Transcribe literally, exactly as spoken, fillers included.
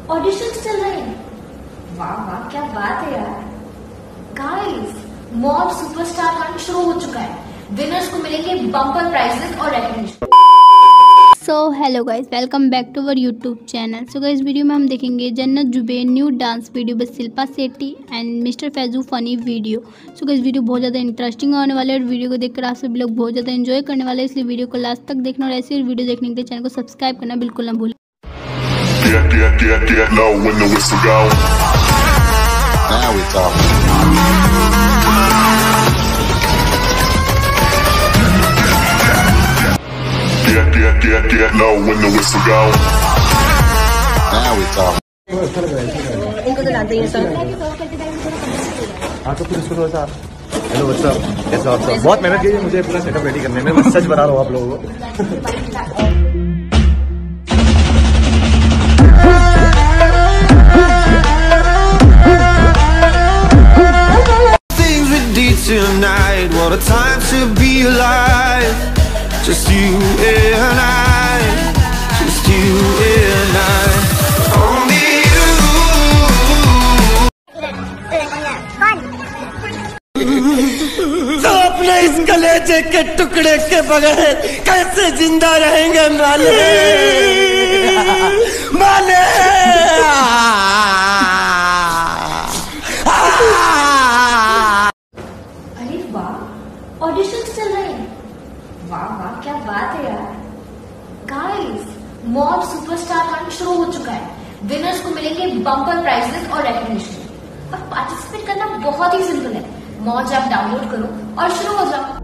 Auditions चल रहे हैं। वाह वाह क्या बात है यार। गाइस, मॉब सुपरस्टार हंट शुरू हो चुका है। विनर्स को मिलेंगे बम्पर प्राइजेस और recognition. So hello guys, welcome back to our YouTube channel. So guys, video में हम देखेंगे Jannat Zubair new dance video बस Shilpa Shetty and mister Faizu funny video. So guys, video बहुत ज़्यादा इंटरेस्टिंग होने वाले है और वीडियो को देखकर आप सभी लोग बहुत ज़्यादा एंजॉय करने वाले हैं, इसलिए वीडियो को लास्ट तक देखना और ऐसी वीडियो देखने के लिए चैनल को सब्सक्राइब करना बिल्कुल ना भूलें। Get, get, get, get low when the whistle go. Now we talk. Get, get, get, get low when the whistle go. Now we talk. इनको तो लाते हैं सर। हाँ तो फिर इसको थोड़ा सा हेलो बच्चा कैसा आप सब। बहुत मेहनत की है मुझे पूरा सेटअप रेडी करने में, मैं सच बता रहा हूँ आप लोगों को। Tonight, what a time to be alive. Just you and I, just you and I. Only you. तो अपने इस कलेजे के टुकड़े के बगैर कैसे जिंदा रहेंगे माले माले। ऑडिशंस चल रहे हैं। वाह वाह क्या बात है यार। गाइस, मॉब सुपरस्टार हंट शुरू हो चुका है। विनर्स को मिलेंगे बम्पर प्राइजेस और रिकॉग्निशन। और पार्टिसिपेट करना बहुत ही सिंपल है। मौज ऐप डाउनलोड करो और शुरू हो जाओ।